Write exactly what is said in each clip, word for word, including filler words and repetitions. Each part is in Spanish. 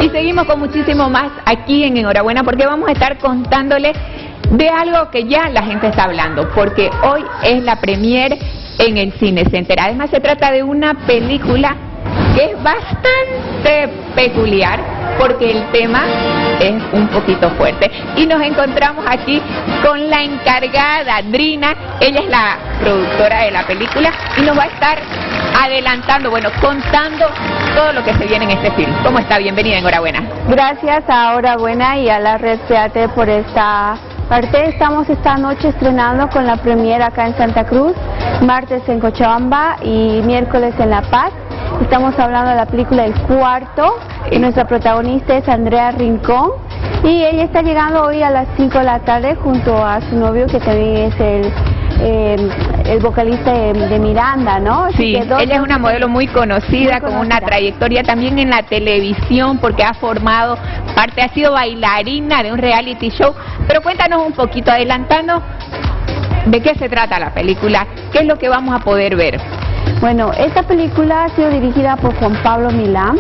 Y seguimos con muchísimo más aquí en Enhorabuena, porque vamos a estar contándoles de algo que ya la gente está hablando, porque hoy es la premier en el Cine Center. Además se trata de una película que es bastante peculiar, porque el tema es un poquito fuerte. Y nos encontramos aquí con la encargada, Drina. Ella es la productora de la película y nos va a estar adelantando, bueno, contando todo lo que se viene en este film. ¿Cómo está? Bienvenida, enhorabuena. Gracias a Enhorabuena y a la Red Teatro por esta parte. Estamos esta noche estrenando con la premiera acá en Santa Cruz, martes en Cochabamba y miércoles en La Paz. Estamos hablando de la película El Cuarto, y nuestra protagonista es Andrea Rincón, y ella está llegando hoy a las cinco de la tarde junto a su novio, que también es el, eh, el vocalista de, de Miranda, ¿no? Sí, ella es una modelo muy conocida, muy conocida, con una trayectoria también en la televisión, porque ha formado parte, ha sido bailarina de un reality show. Pero cuéntanos un poquito, adelantando, ¿de qué se trata la película? ¿Qué es lo que vamos a poder ver? Bueno, esta película ha sido dirigida por Juan Pablo Milán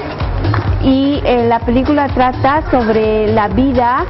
y eh, la película trata sobre la vida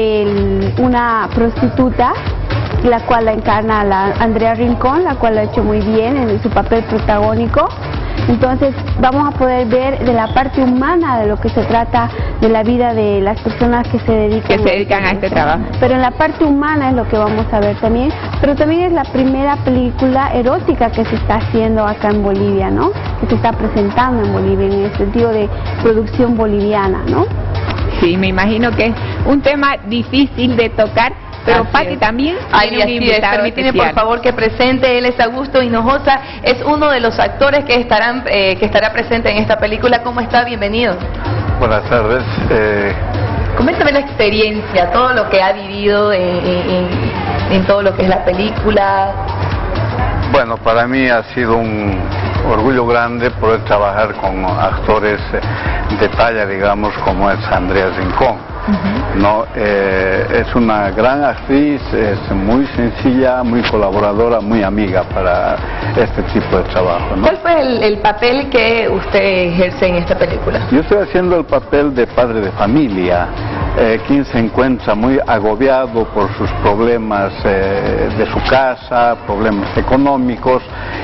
de una prostituta, la cual la encarna la Andrea Rincón, la cual lo ha hecho muy bien en su papel protagónico. Entonces vamos a poder ver de la parte humana de lo que se trata de la vida de las personas que se dedican, que se dedican a este trabajo. Pero en la parte humana es lo que vamos a ver también. Pero también es la primera película erótica que se está haciendo acá en Bolivia, ¿no? Que se está presentando en Bolivia en el sentido de producción boliviana, ¿no? Sí, me imagino que es un tema difícil de tocar. Pero Pati también tiene un invitado. Permíteme por favor que presente, él es Augusto Hinojosa, es uno de los actores que estarán eh, que estará presente en esta película. ¿Cómo está? Bienvenido. Buenas tardes. Eh... Coméntame la experiencia, todo lo que ha vivido en, en, en todo lo que es la película. Bueno, para mí ha sido un orgullo grande poder trabajar con actores de talla, digamos, como es Andrea Rincón. Uh-huh. No, eh, es una gran actriz, es muy sencilla, muy colaboradora, muy amiga para este tipo de trabajo, ¿no? ¿Cuál fue el, el papel que usted ejerce en esta película? Yo estoy haciendo el papel de padre de familia, eh, quien se encuentra muy agobiado por sus problemas eh, de su casa, problemas económicos,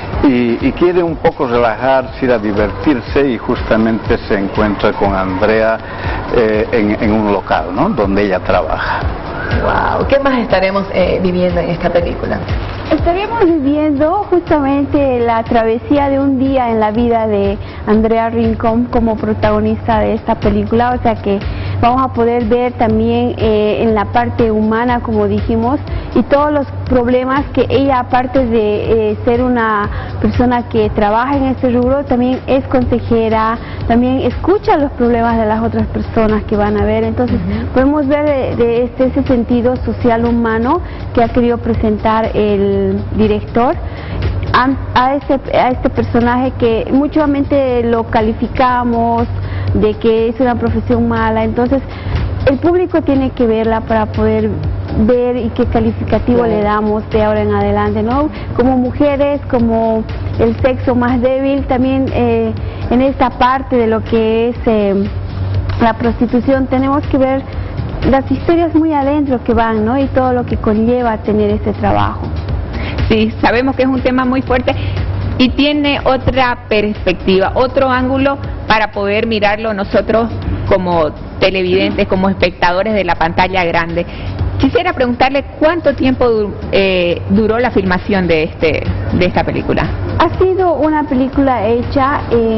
y, y quiere un poco relajarse, ir a divertirse, y justamente se encuentra con Andrea eh, en, en un local, ¿no? Donde ella trabaja. Wow, ¿qué más estaremos eh, viviendo en esta película? Estaremos viviendo justamente la travesía de un día en la vida de Andrea Rincón como protagonista de esta película, o sea que vamos a poder ver también eh, en la parte humana, como dijimos, y todos los problemas que ella, aparte de eh, ser una persona que trabaja en este rubro, también es consejera, también escucha los problemas de las otras personas que van a ver. Entonces uh-huh. podemos ver de, de este, ese sentido social humano que ha querido presentar el director a, a, este, a este personaje que muchamente lo calificamos de que es una profesión mala. Entonces el público tiene que verla para poder ver y qué calificativo sí. le damos de ahora en adelante, ¿no? Como mujeres, como el sexo más débil, también eh, en esta parte de lo que es eh, la prostitución, tenemos que ver las historias muy adentro que van, ¿no? Y todo lo que conlleva tener este trabajo. Sí, sabemos que es un tema muy fuerte y tiene otra perspectiva, otro ángulo para poder mirarlo nosotros como televidentes, como espectadores de la pantalla grande. Quisiera preguntarle cuánto tiempo eh, duró la filmación de este de esta película. Ha sido una película hecha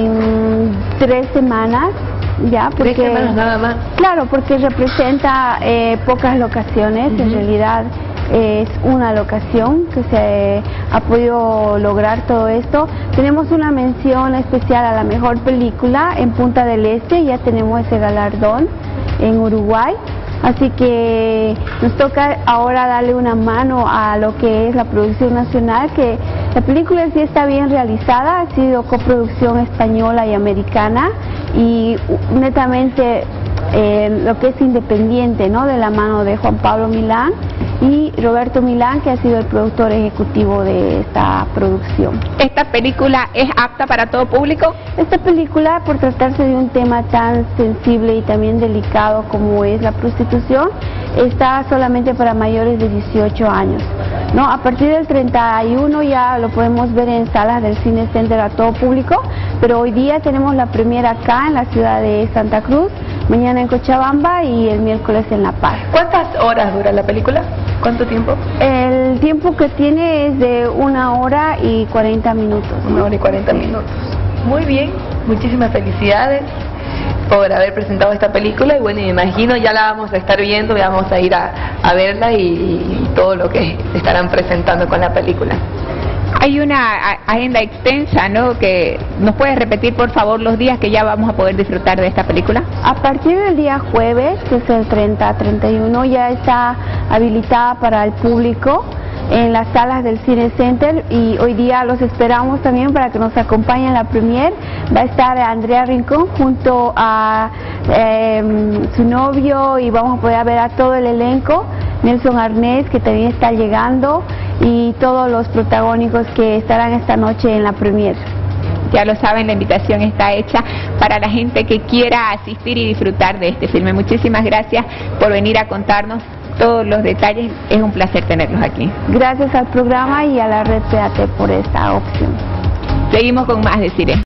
en tres semanas, ya, porque tres semanas nada más. Claro, porque representa eh, pocas locaciones, uh-huh. en realidad es una locación que se ha podido lograr todo esto. Tenemos una mención especial a la mejor película en Punta del Este, ya tenemos ese galardón en Uruguay. Así que nos toca ahora darle una mano a lo que es la producción nacional, que la película sí está bien realizada, ha sido coproducción española y americana y netamente eh, lo que es independiente, ¿no? De la mano de Juan Pablo Milán y Roberto Milán, que ha sido el productor ejecutivo de esta producción. ¿Esta película es apta para todo público? Esta película, por tratarse de un tema tan sensible y también delicado como es la prostitución, está solamente para mayores de dieciocho años. No, a partir del treinta y uno ya lo podemos ver en salas del Cine Center a todo público, pero hoy día tenemos la premiera acá en la ciudad de Santa Cruz, mañana en Cochabamba y el miércoles en La Paz. ¿Cuántas horas dura la película? ¿Cuánto tiempo? El tiempo que tiene es de una hora y cuarenta minutos. Una hora y cuarenta minutos. Muy bien, muchísimas felicidades por haber presentado esta película y bueno, me imagino ya la vamos a estar viendo, vamos a ir a, a verla y, y todo lo que estarán presentando con la película. Hay una agenda extensa, ¿no? Que nos puedes repetir por favor los días que ya vamos a poder disfrutar de esta película. A partir del día jueves, que es el treinta a treinta y uno, ya está habilitada para el público en las salas del Cine Center y hoy día los esperamos también para que nos acompañen en la premier. Va a estar Andrea Rincón junto a eh, su novio y vamos a poder ver a todo el elenco, Nelson Arnés, que también está llegando, y todos los protagónicos que estarán esta noche en la premier. Ya lo saben, la invitación está hecha para la gente que quiera asistir y disfrutar de este filme. Muchísimas gracias por venir a contarnos todos los detalles, es un placer tenerlos aquí. Gracias al programa y a la red P A T por esta opción. Seguimos con más de Cine.